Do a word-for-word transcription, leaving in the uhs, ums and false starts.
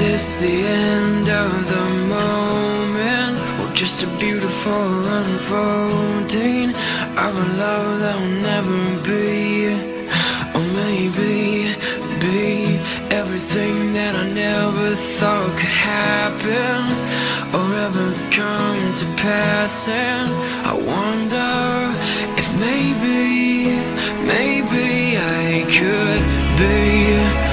this the end of the moment, or just a beautiful unfolding of a love that will never be? Or maybe be everything that I never thought could happen or ever come to pass. And I wonder if maybe, maybe I could be